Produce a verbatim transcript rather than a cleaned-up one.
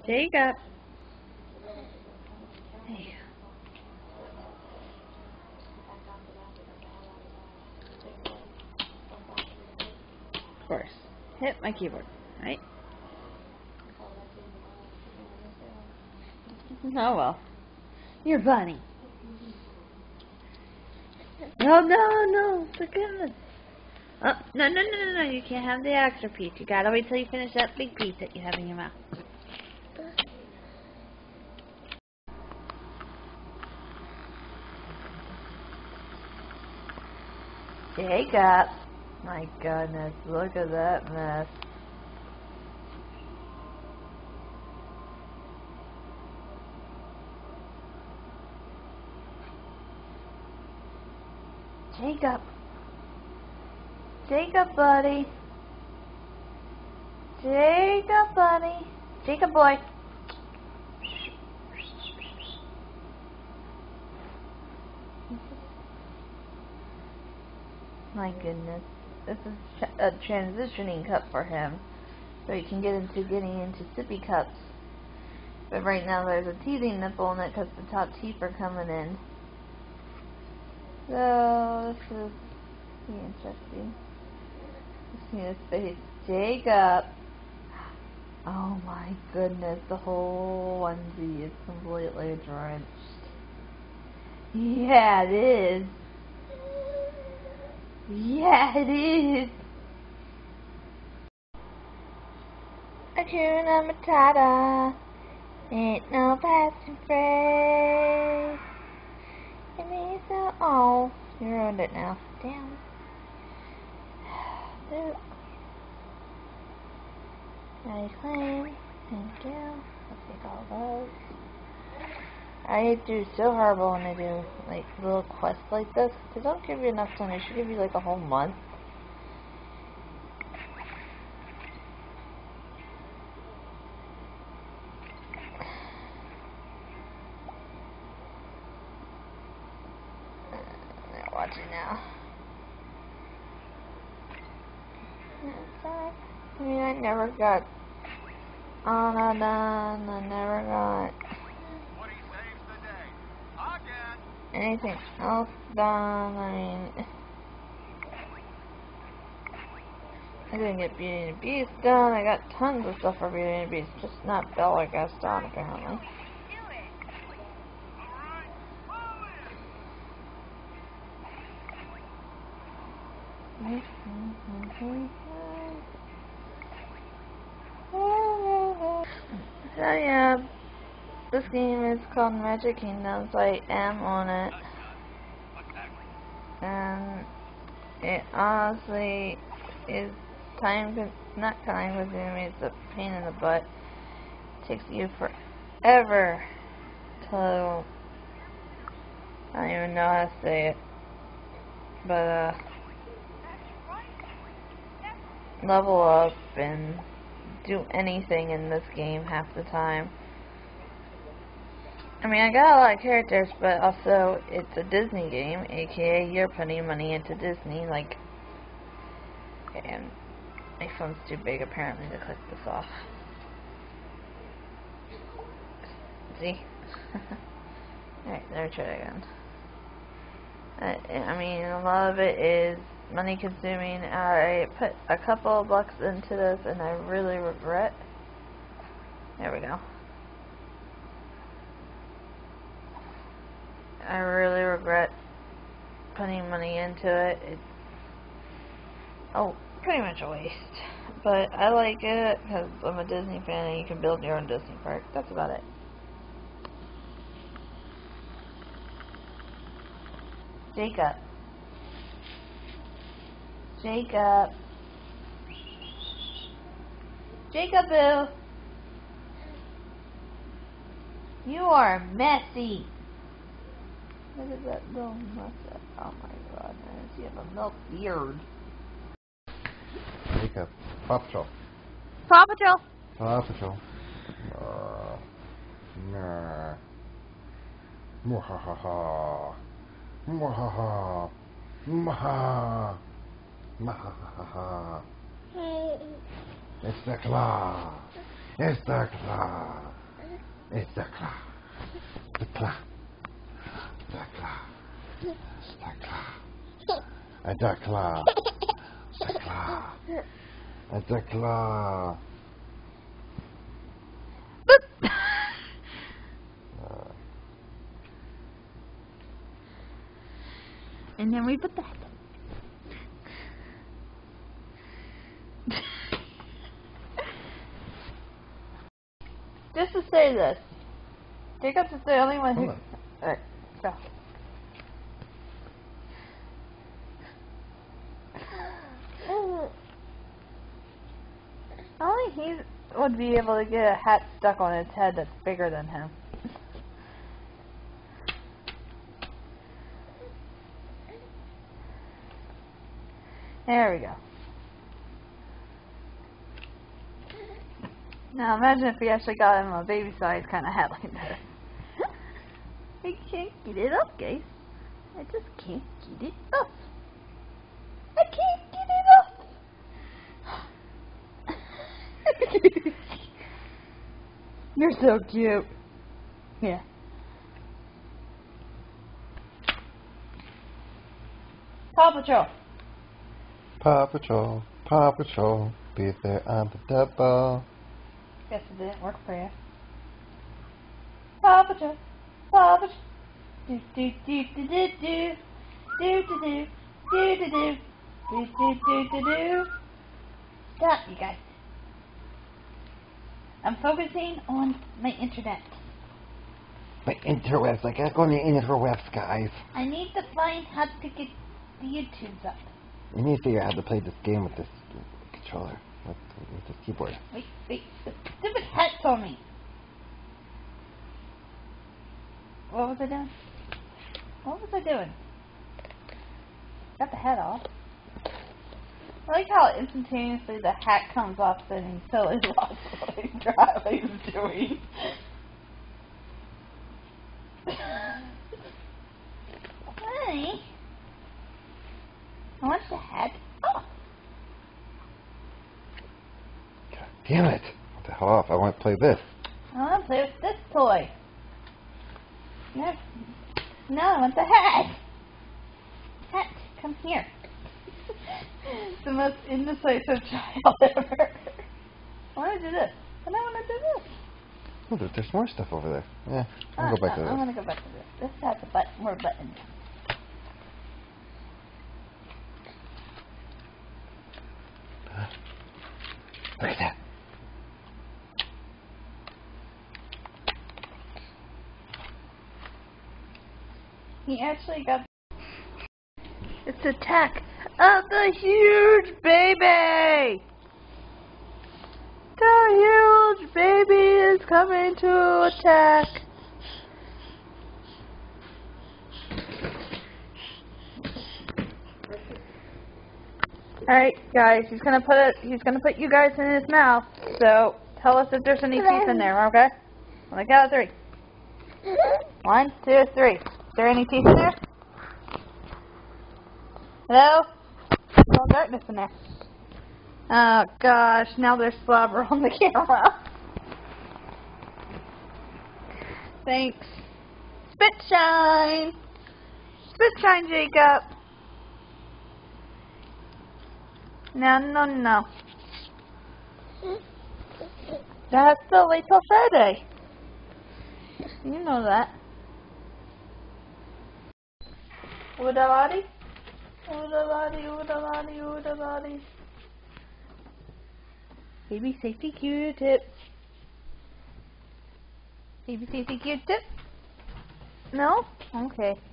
Jacob. Hey. Of course. Hit my keyboard, right? Oh well. You're funny. No, no, no, for goodness. Oh, no, no, no, no, no, you can't have the extra piece. You gotta wait till you finish that big piece that you have in your mouth. Jacob. My goodness, look at that mess. Jacob. Jacob, buddy. Jacob, buddy. Jacob, boy. My goodness. This is a transitioning cup for him. So he can get into getting into sippy cups. But right now there's a teething nipple in it because the top teeth are coming in. So this is interesting. See his face. Jacob. Oh my goodness, the whole onesie is completely drenched. Yeah, it is. Yeah, it is. Hakuna Matata. Ain't no passing phrase. It means so. Oh, you ruined it now. Damn. I claim. Thank you. I'll take all those. I do so horrible when I do like little quests like this. They don't give you enough time. They should give you like a whole month. They're watching now. I mean, I never got Anna done. I never got anything else done. I mean, I didn't get Beauty and the Beast done. I got tons of stuff for Beauty and the Beast, just not Bella Gaston apparently. So yeah, this game is called Magic Kingdoms. I am on it, and it honestly is time con not time consuming. It's a pain in the butt. It takes you forever to I don't even know how to say it, but uh, level up and do anything in this game half the time. I mean, I got a lot of characters, but also it's a Disney game, aka you're putting money into Disney, like, and my phone's too big apparently to click this off. See? Alright, let me try it again. I, I mean, a lot of it is money consuming. I put a couple of bucks into this and I really regret. There we go. I really regret putting money into it. It's oh, pretty much a waste. But I like it because I'm a Disney fan and you can build your own Disney park. That's about it. Jacob. Jacob. Jacob-boo. You are messy. Look at that little mustache. Oh my god, man. You have a milk beard. Jacob. Paw Patrol. Paw Patrol. Paw Patrol. Uh, nah. Mwahaha. Mwahaha. Mwahaha. Mwahaha. It's the claw. It's the claw. It's the claw. The claw. The claw. It's the claw. And the claw. The claw. And the claw. Uh, and then we put that. Just to say this, Jacob's is the only one who. Alright, go. Only he would be able to get a hat stuck on his head that's bigger than him. There we go. Now imagine if we actually got him a baby size kind of hat like that. I can't get it up, guys. I just can't get it up. I can't get it up. You're so cute. Yeah. Paw Patrol. Paw Patrol, Paw Patrol, be there on the double. Guess it didn't work for you. Paw Patrol, Paw Patrol. Do do do do do do do do do do do do do do do do do. Stop, you guys. I'm focusing on my internet. My interwebs, I gotta go on the interwebs, guys. I need to find how to get the YouTubes up. You need to figure out how to play this game with this controller, with, with this keyboard. Wait, wait, the stupid hat's on me. What was I doing? What was I doing? Got the hat off. I like how instantaneously the hat comes off and he totally lost what he what he was doing. Hi. I want the hat off. God damn it. What the hell off? I want to play this. I want to play with this toy. Yes. No, I want the hat. Hat, come here. The most indecisive child ever. I want to do this. And I want to do this. Oh, there, there's more stuff over there. Yeah, I'll uh, go back no, to I this. want to go back to this. This has a but more buttons. Look at that. He actually got... It's attack of the huge baby! The huge baby is coming to attack. Alright guys, he's gonna put it he's gonna put you guys in his mouth, so tell us if there's any teeth in there, okay? On the count of three. One, two, three. Is there any teeth in there? Hello? There's all darkness in there. Oh gosh, now there's slobber on the camera. Thanks. Spit shine! Spit shine, Jacob! No, no, no. That has to wait till Friday. You know that. Oodaladi? Oodaladi, oodaladi, oodaladi. Baby safety Q-tip. Baby safety Q-tip? No? Okay.